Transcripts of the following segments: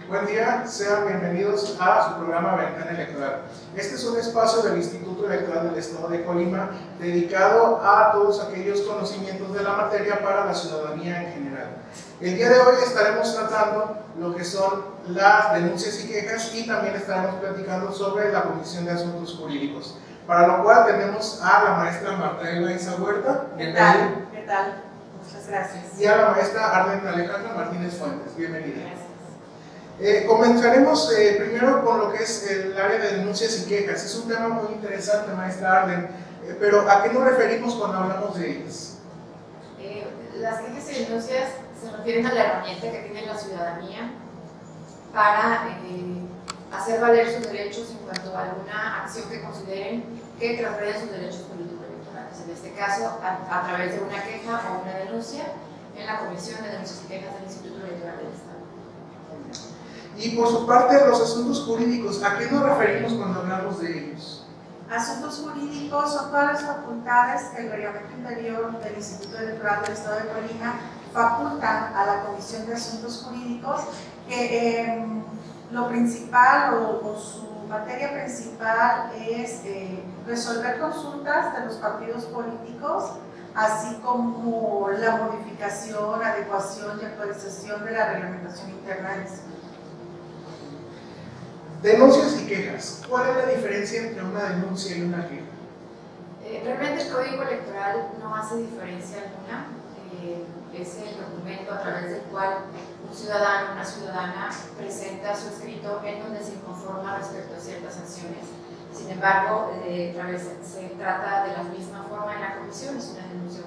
Buen día, sean bienvenidos a su programa Ventana Electoral. Este es un espacio del Instituto Electoral del Estado de Colima dedicado a todos aquellos conocimientos de la materia para la ciudadanía en general. El día de hoy estaremos tratando lo que son las denuncias y quejas y también estaremos platicando sobre la Comisión de Asuntos Jurídicos, para lo cual tenemos a la maestra Marta Elaiza Huerta. ¿Qué tal? ¿Qué tal? Muchas gracias. Y a la maestra Arlen Alejandra Martínez Fuentes. Bienvenida. Gracias. Comenzaremos primero con lo que es el área de denuncias y quejas. Es un tema muy interesante, maestra Arlen, pero ¿a qué nos referimos cuando hablamos de ellas? Las quejas y denuncias se refieren a la herramienta que tiene la ciudadanía para hacer valer sus derechos en cuanto a alguna acción que consideren que transgrede sus derechos político-electorales. En este caso, a través de una queja o una denuncia en la Comisión de Denuncias y Quejas del Instituto Electoral del Estado. Y por su parte, los asuntos jurídicos, ¿a qué nos referimos cuando hablamos de ellos? Asuntos jurídicos son todas las facultades que el reglamento interior del Instituto Electoral del Estado de Colima facultan a la Comisión de Asuntos Jurídicos, que lo principal o su materia principal es resolver consultas de los partidos políticos, así como la modificación, adecuación y actualización de la reglamentación interna del instituto. Denuncias y quejas. ¿Cuál es la diferencia entre una denuncia y una queja? Realmente el Código Electoral no hace diferencia alguna. Es el documento a través del cual un ciudadano o una ciudadana presenta su escrito en donde se inconforma respecto a ciertas acciones. Sin embargo, se trata de la misma forma en la comisión, es una denuncia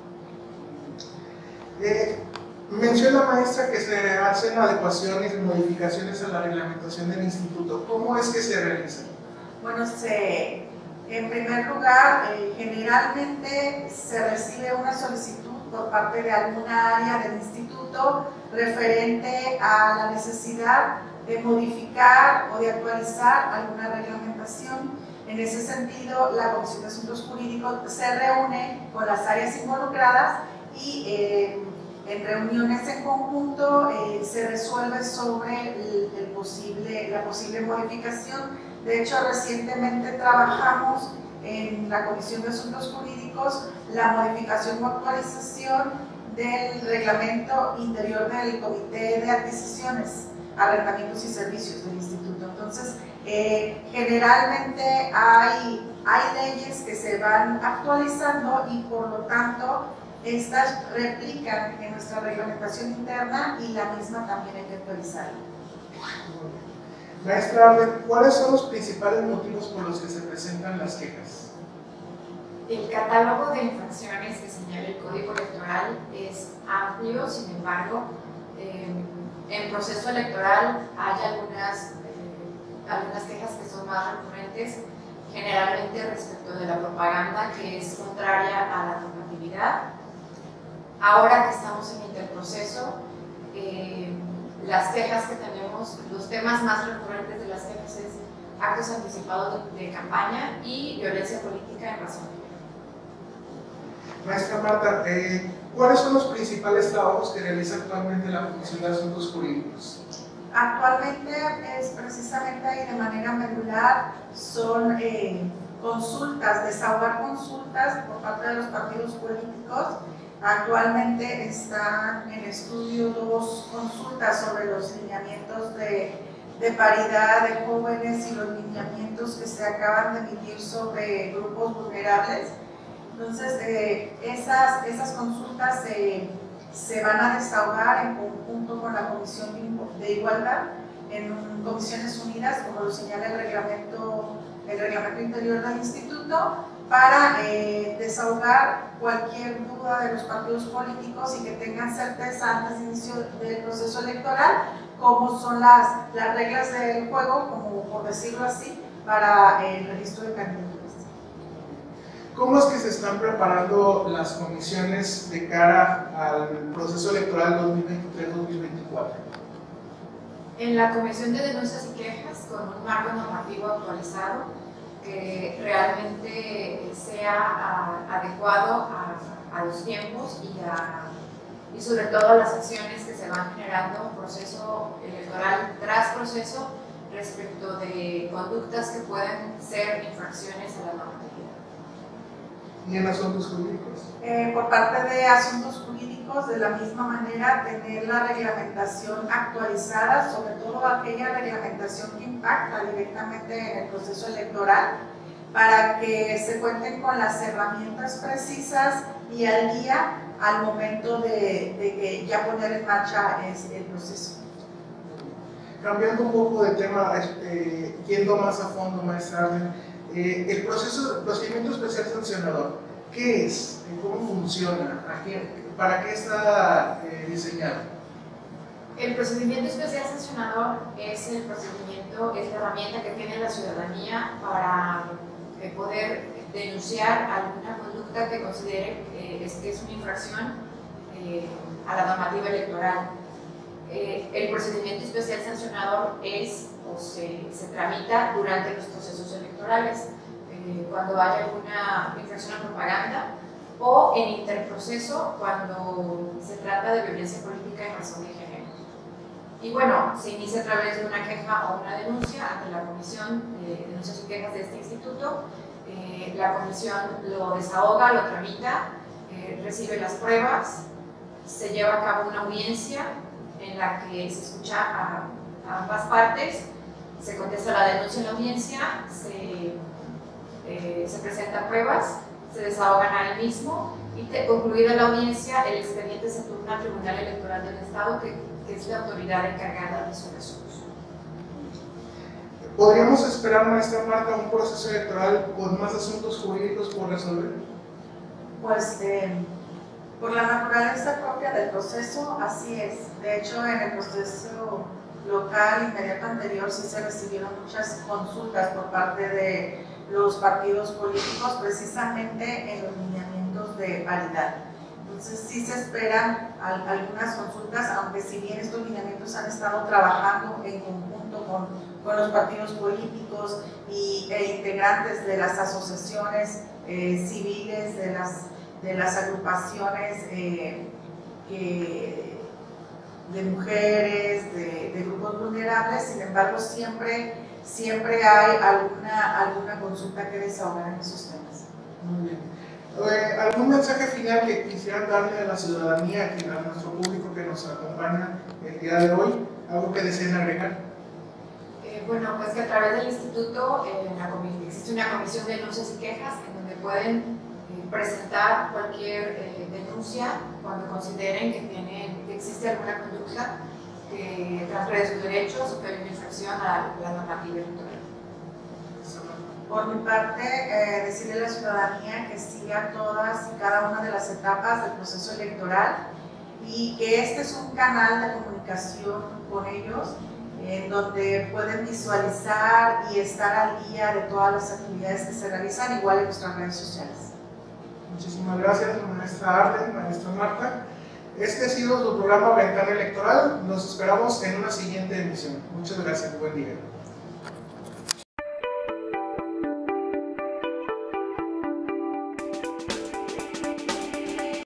o queja. Menciona, maestra, que se hacen adecuaciones y modificaciones a la reglamentación del instituto. ¿Cómo es que se realizan? Bueno, en primer lugar, generalmente se recibe una solicitud por parte de alguna área del instituto referente a la necesidad de modificar o de actualizar alguna reglamentación. En ese sentido, la Comisión de Asuntos Jurídicos se reúne con las áreas involucradas y en reuniones en conjunto se resuelve sobre la posible modificación. De hecho, recientemente trabajamos en la Comisión de Asuntos Jurídicos la modificación o actualización del reglamento interior del Comité de Adquisiciones, Arrendamientos y Servicios del Instituto. Entonces, generalmente hay leyes que se van actualizando y por lo tanto estas replican en nuestra reglamentación interna y la misma también hay que actualizarla. Maestra Arlen, ¿cuáles son los principales motivos por los que se presentan las quejas? El catálogo de infracciones que señala el Código Electoral es amplio, sin embargo, en proceso electoral hay algunas quejas que son más recurrentes, generalmente respecto de la propaganda que es contraria a la normatividad. Ahora que estamos en interproceso, las quejas que tenemos, los temas más recurrentes de las quejas es actos anticipados de campaña y violencia política en razón. Maestra Marta, ¿cuáles son los principales trabajos que realiza actualmente la Comisión de Asuntos Jurídicos? Actualmente es precisamente y de manera medular son consultas, desahogar consultas por parte de los partidos políticos. Actualmente están en estudio 2 consultas sobre los lineamientos de paridad de jóvenes y los lineamientos que se acaban de emitir sobre grupos vulnerables. Entonces, esas consultas se van a desahogar en conjunto con la Comisión de Igualdad en Comisiones Unidas, como lo señala el reglamento interior del Instituto, para desahogar cualquier duda de los partidos políticos y que tengan certeza antes de inicio del proceso electoral, como son las reglas del juego, como por decirlo así, para el registro de candidaturas. ¿Cómo es que se están preparando las comisiones de cara al proceso electoral 2023-2024? En la Comisión de Denuncias y Quejas, con un marco normativo actualizado, que realmente sea adecuado a los tiempos y sobre todo a las acciones que se van generando proceso electoral tras proceso respecto de conductas que pueden ser infracciones a la normatividad. ¿Y en asuntos jurídicos? Por parte de asuntos jurídicos, de la misma manera, tener la reglamentación actualizada, sobre todo aquella reglamentación que impacta directamente en el proceso electoral, para que se cuenten con las herramientas precisas y al día al momento de que ya poner en marcha el proceso. Cambiando un poco de tema, yendo más a fondo, maestra Arlen, el procedimiento especial sancionador, ¿qué es? ¿Cómo funciona? ¿Para qué está diseñado? El procedimiento especial sancionador es el procedimiento, es la herramienta que tiene la ciudadanía para poder denunciar alguna conducta que considere que es una infracción a la normativa electoral. El procedimiento especial sancionador es o se tramita durante los procesos electorales, cuando haya alguna infracción a propaganda, o en interproceso cuando se trata de violencia política en razón de género. Y bueno, se inicia a través de una queja o una denuncia ante la Comisión de Denuncias y Quejas de este instituto. La comisión lo desahoga, lo tramita, recibe las pruebas, se lleva a cabo una audiencia en la que se escucha a ambas partes, se contesta la denuncia en la audiencia, se presentan pruebas, se desahogan ahí mismo y concluida la audiencia, el expediente se turna al Tribunal Electoral del Estado, que es la autoridad encargada de su resolución. ¿Podríamos esperar, maestra Marta, un proceso electoral con más asuntos jurídicos por resolver? Pues por la naturaleza propia del proceso, así es. De hecho, en el proceso local inmediato anterior sí se recibieron muchas consultas por parte de los partidos políticos, precisamente en los lineamientos de paridad. Entonces sí se esperan algunas consultas, aunque si bien estos lineamientos han estado trabajando en conjunto con los partidos políticos e integrantes de las asociaciones civiles, de las agrupaciones de mujeres, de grupos vulnerables. Sin embargo, siempre hay alguna consulta que desahogar en esos temas. Muy bien. ¿Algún mensaje final que quisieran darle a la ciudadanía, a nuestro público que nos acompaña el día de hoy? ¿Algo que deseen agregar? Bueno, pues que a través del instituto existe una comisión de denuncias y quejas en donde pueden presentar cualquier denuncia cuando consideren que existe alguna conducta que transgrede sus derechos o que hay una infracción a la normativa electoral. Por mi parte, decirle a la ciudadanía que siga todas y cada una de las etapas del proceso electoral y que este es un canal de comunicación con ellos en donde pueden visualizar y estar al día de todas las actividades que se realizan, igual en nuestras redes sociales. Muchísimas gracias, maestra Arlen, maestra Marta. Este ha sido su programa Ventana Electoral. Nos esperamos en una siguiente emisión. Muchas gracias. Buen día.